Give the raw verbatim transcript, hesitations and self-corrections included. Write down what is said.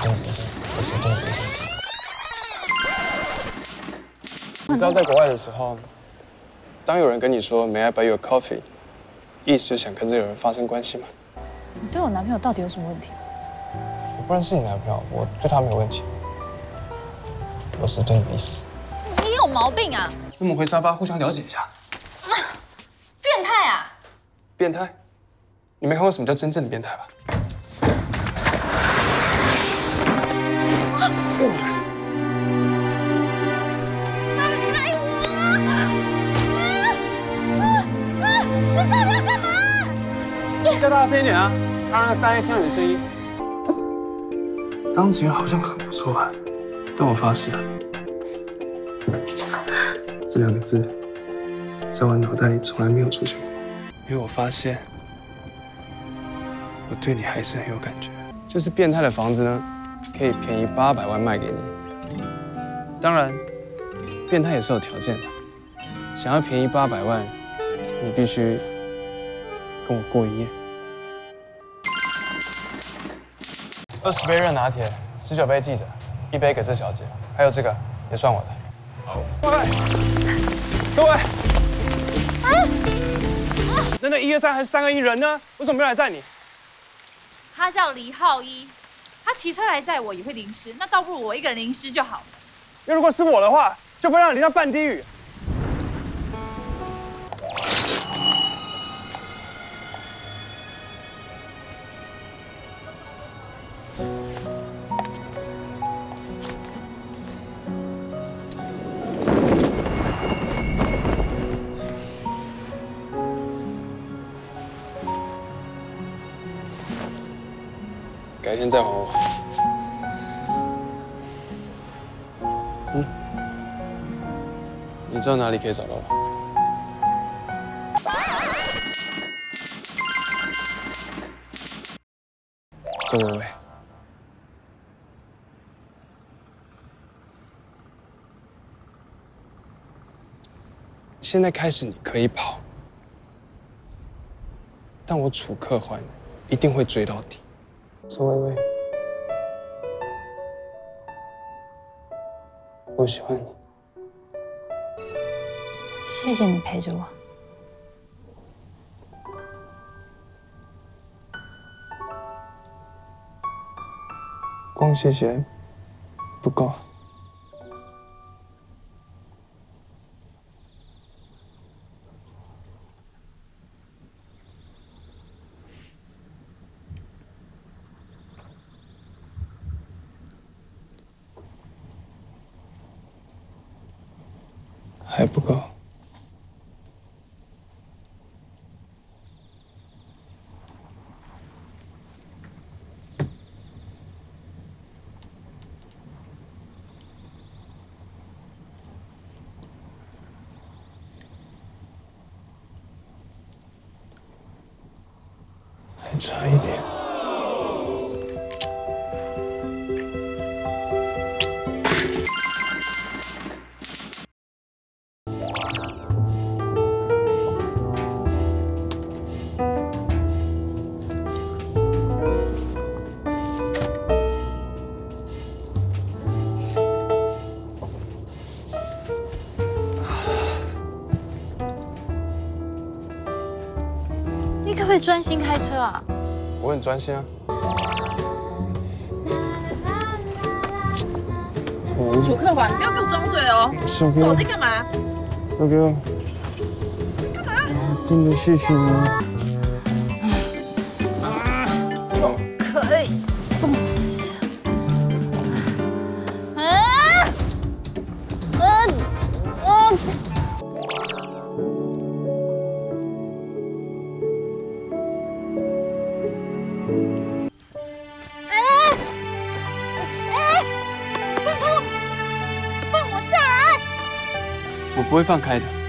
只是我行动不便。你知道，在国外的时候，当有人跟你说 "May I buy you a coffee"， 意思就是想跟这个人发生关系吗？ 你对我男朋友到底有什么问题？ 我不认识你男朋友，我对他没有问题。我是对你的意思。 你有毛病啊！ 那我们回沙发互相了解一下。 啊，变态啊！ 变态？你没看过什么叫真正的变态吧？ 放开我！啊啊啊！你到底要干嘛？ 叫大声一点啊，让那个三爷听到你的声音。当情人好像很不错啊，但我发现，这两个字在我脑袋里从来没有出现过，因为我发现我对你还是很有感觉。就是变态的房子呢，可以便宜八百万卖给你。当然，变态也是有条件的，想要便宜八百万，你必须跟我过一夜。二十杯热拿铁，十九杯记着，一杯给这小姐，还有这个也算我的。好，各位，各位，啊啊！那那一二三还是三二一人呢？为什么没有来载你？ 他叫黎浩一，他骑车来载我也会淋湿，那倒不如我一个人淋湿就好了。 那如果是我的话，就不会让你淋到半滴雨。改天再还我。嗯，你知道哪里可以找到我？周伟伟，现在开始你可以跑，但我楚客环一定会追到底。周薇薇，我喜欢你。 谢谢你陪着我。 光谢谢不够。还不够。还差一点。 你可不可以专心开车啊？ 我很专心啊。 楚客环，不要给我装醉哦！手在干嘛？ 小哥， 干嘛？ 真的谢谢你。 怎么可以？怎么是？ 啊！啊！啊！ 我不会放开的。